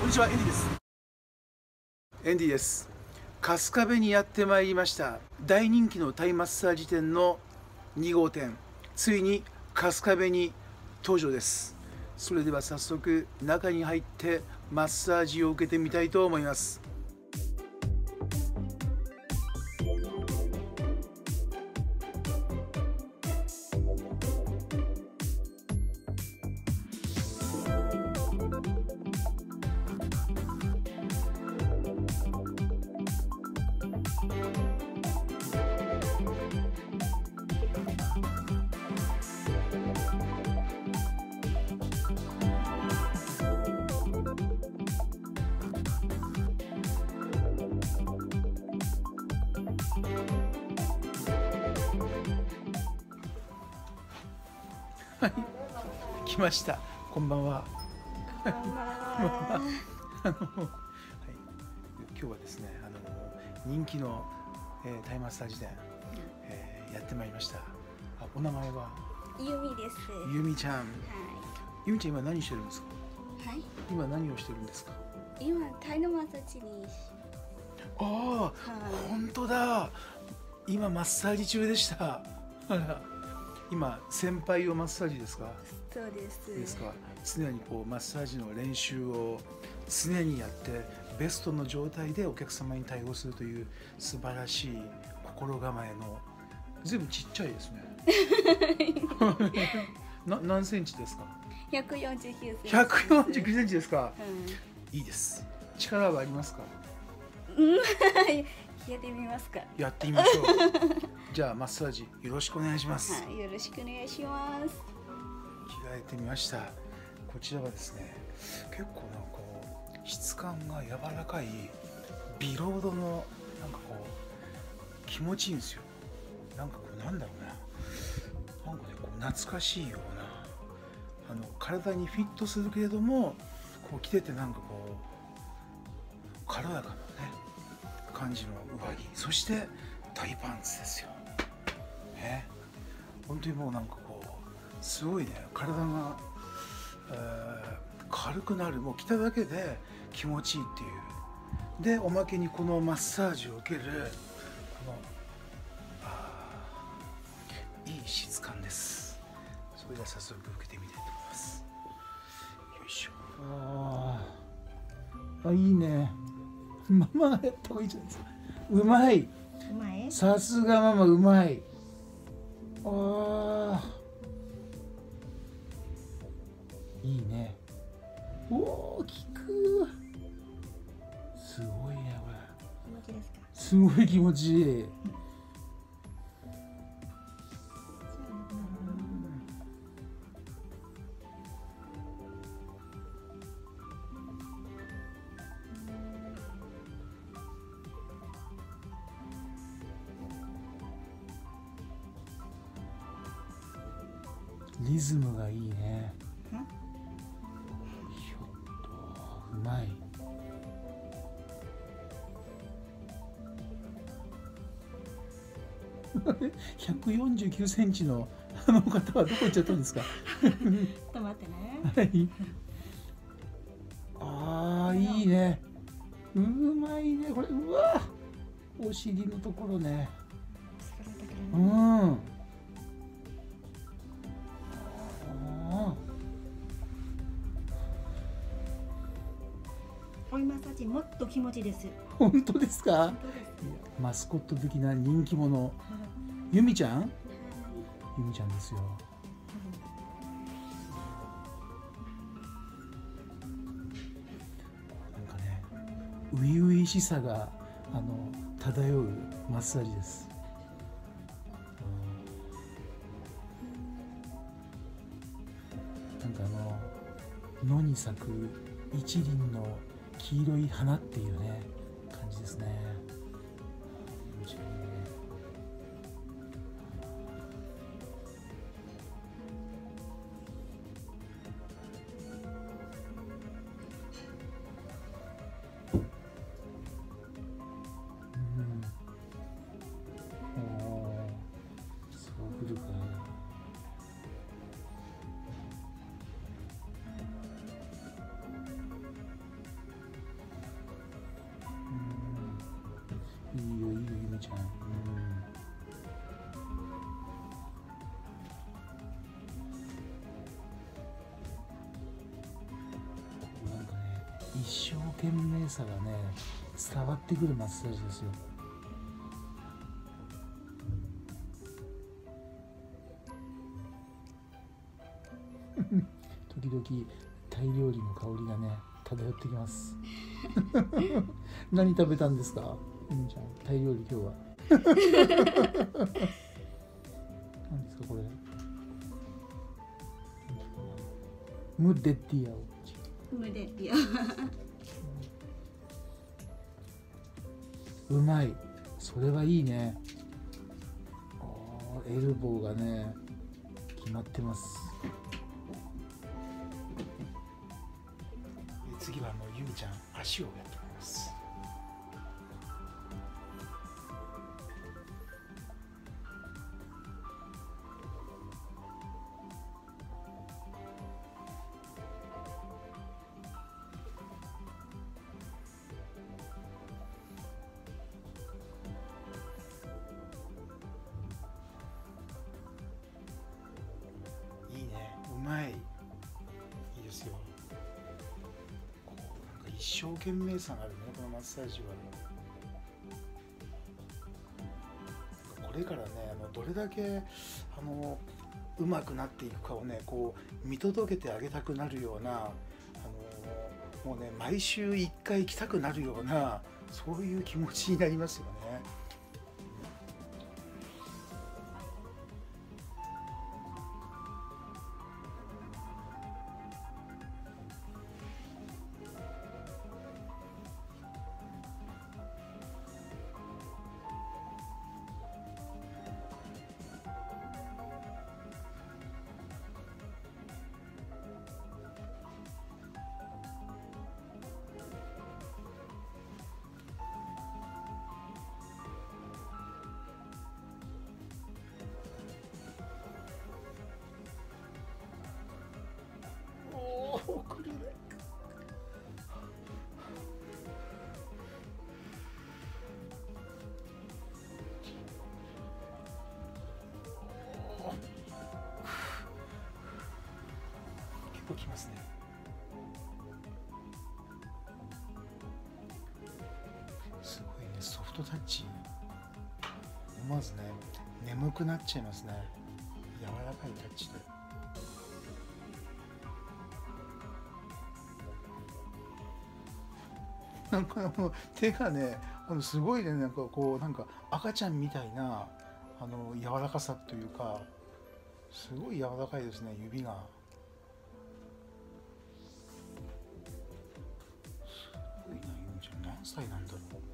にちは、エンディです。エンディです。春日部にやってまいりました。大人気のタイマッサージ店の2号店、ついに春日部に登場です。それでは早速中に入ってマッサージを受けてみたいと思います。はい、来ました。こんばんは。はい、今日はですね、人気の、タイマッサージ店、やってまいりました。お名前はゆみです。 ゆみちゃん。はい、ゆみちゃん今何してるんですか？ はい。 今何をしてるんですか？ 今タイのマッサージに。 ああ、本当だ。今マッサージ中でした。今先輩をマッサージですか？ そうです。 ですか。常にこうマッサージの練習を常にやってベストの状態でお客様に対応するという素晴らしい心構えの。全部ちっちゃいですね。何センチですか ？149センチ。 149センチですか？ うん、 いいです。力はありますか？ やってみますか？ やってみましょう。じゃあマッサージよろしくお願いします。 はい、よろしくお願いします。 着替えてみました。こちらはですね、結構質感が柔らかいビロードのなんかこう気持ちいいんですよ。なんかこうなんだろうな、なんかねこう懐かしいような体にフィットするけれどもこう着ててなんかこう軽やかなね感じの上着、そして大パンツですよ。ね、本当にもうなんかこうすごいね体が、軽くなる、もう着ただけで気持ちいいっていう。でおまけにこのマッサージを受けるこのいい質感です。それでは早速受けてみたいと思います。よいしょ。いいね。ママがやった方がいいじゃないですか。うまい。さすがママ、うまい。いいね。おお、効く。すごいねこれ。 気持ちですか？ すごい気持ちいい。リズムがいいね。ひょっとうまい。149センチの方はどこ行っちゃったんですか？ 止まってね。 はい。ああ、いいね。うまいねこれ。うわ、お尻のところね。うん。 追いマッサージもっと気持ちいいです。 本当ですか？マスコット的な人気者、ゆみちゃん？ゆみちゃんですよ。なんかね、初々しさが漂うマッサージです。なんか野に咲く一輪の黄色い花っていうね感じですね。面白いね。そうくるか。 ゆちゃん。なんかね、一生懸命さがね伝わってくるマッサージですよ。時々タイ料理の香りがね漂ってきます。何食べたんですか、ゆみちゃん。タイ料理今日は。何ですかこれ。ムデティアオ。 ムデティうまい。それはいいね。エルボーがね決まってます。次はゆみちゃん足をやってみます。いいね、うまい。いいですよ。一生懸命さがあるね、このマッサージは。これからね、どれだけうまくなっていくかをね、こう見届けてあげたくなるような、もうね、毎週1回来たくなるような、そういう気持ちになりますよね。来るね。結構きますね。すごいね、ソフトタッチ。思わずね、眠くなっちゃいますね。柔らかいタッチで。なんか手がね、すごいね、なんかこう、なんか赤ちゃんみたいな柔らかさというか、すごい柔らかいですね、指が。すごいな、ゆみちゃん、何歳なんだろう。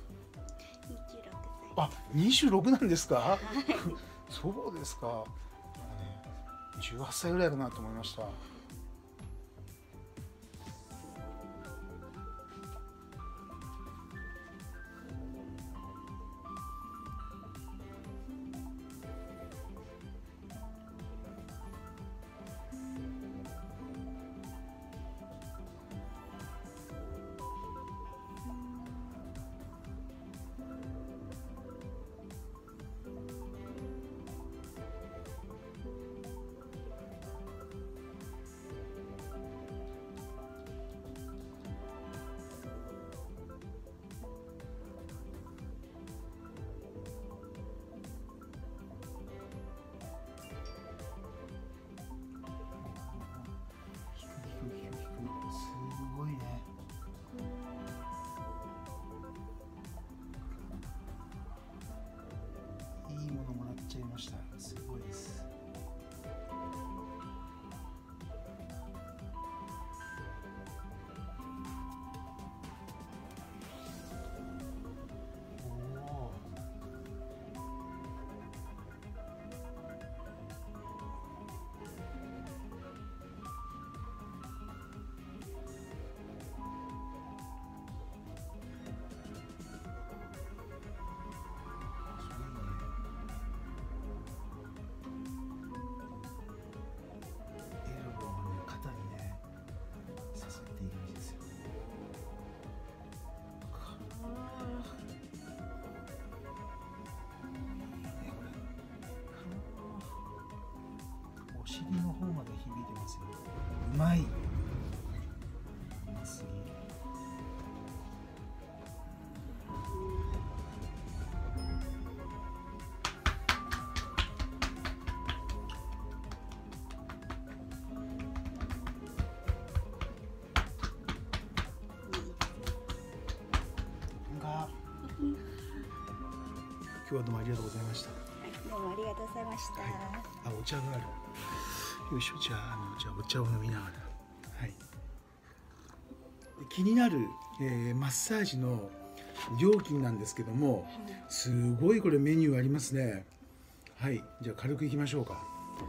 26歳。 あ、26なんですか。そうですか。ね、18歳ぐらいかなと思いました。すごいね。いいものもらっちゃいました。すごいです。 尻の方まで響いてますよ。うまい。次。今日はどうもありがとうございました。 どうもありがとうございました。 あ、お茶がある。よいしょ、じゃあお茶を飲みながら。はい。気になる、マッサージの料金なんですけども、すごいこれメニューありますね。はい、じゃあ軽くいきましょうか。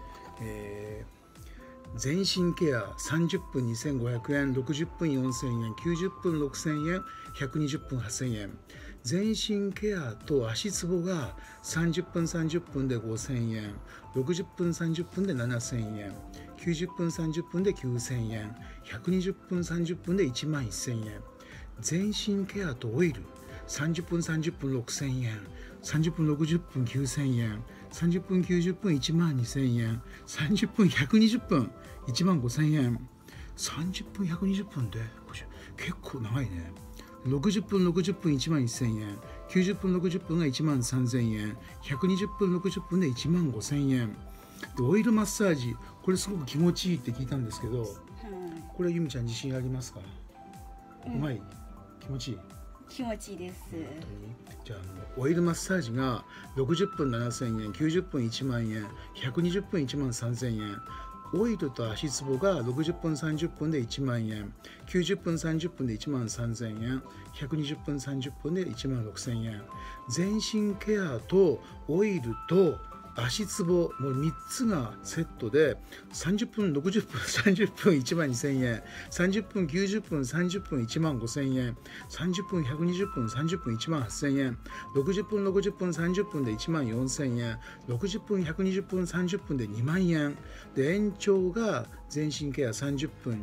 全身ケア30分2500円、60分4000円、90分6000円、120分8000円。全身ケアと足つぼが30分30分で5000円、60分30分で7000円、90分30分で9000円、120分30分で1万1000円。全身ケアとオイル30分30分6000円、30分60分9000円、30分90分1万2000円、30分120分1万5000円。30分120分で結構長いね。60分60分1万1000円、90分60分が1万3000円、120分60分で1万5000円。でオイルマッサージ、これすごく気持ちいいって聞いたんですけど、これゆみちゃん自信ありますか？うまい？気持ちいい？ 気持ちいいです。 じゃあオイルマッサージが60分7000円、90分1万円、120分1万3000円。オイルと足つぼが60分30分で1万円、90分30分で1万3000円、120分30分で1万6000円。全身ケアとオイルと足つぼもう3つがセットで30分60分30分1万2000円、30分90分30分1万5000円、30分120分30分1万8000円、60分60分30分で1万4000円、60分120分30分で2万円で、延長が全身ケア30分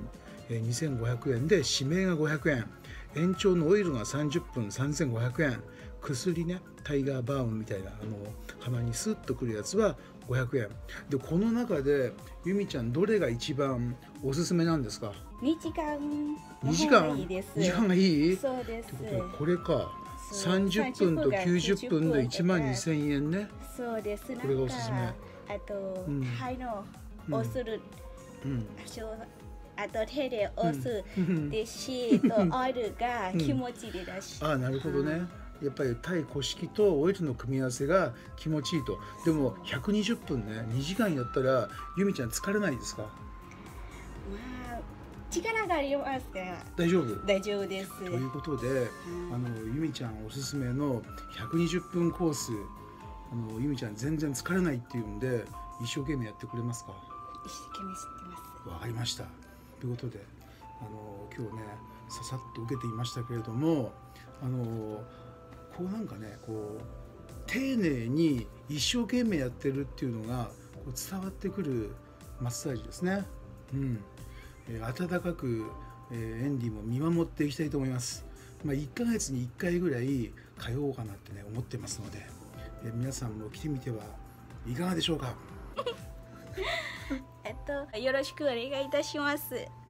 2500円で指名が500円、延長のオイルが30分3500円、薬ね、タイガーバームみたいな鼻にスッとくるやつは500円で、この中でゆみちゃんどれが一番おすすめなんですか 2時間 ？2時間いいです。 2時間がいい？ そうです。 ってことはこれか、30分と90分で1万2000円ね。 そうです。 これがおすすめ。 あと、肺の押する、あと手で押す、でシートオイルが気持ちいいだし。 ああ、なるほどね。やっぱりタイ古式とオイルの組み合わせが気持ちいいと。でも120分ね、2時間やったらゆみちゃん疲れないですか？ まあ力がありますから。 大丈夫？ 大丈夫です。 ということで、ゆみちゃんおすすめの120分コース、ゆみちゃん全然疲れないっていうんで一生懸命やってくれますか？ 一生懸命知ってます。 わかりました。ということで、今日ねささっと受けていましたけれども、こうなんかね、こう丁寧に一生懸命やってるっていうのがこう伝わってくるマッサージですね。温かく、エンディも見守っていきたいと思います。1ヶ月に1回ぐらい通おうかなってね思ってますので、皆さんも来てみてはいかがでしょうか。 よろしくお願いいたします。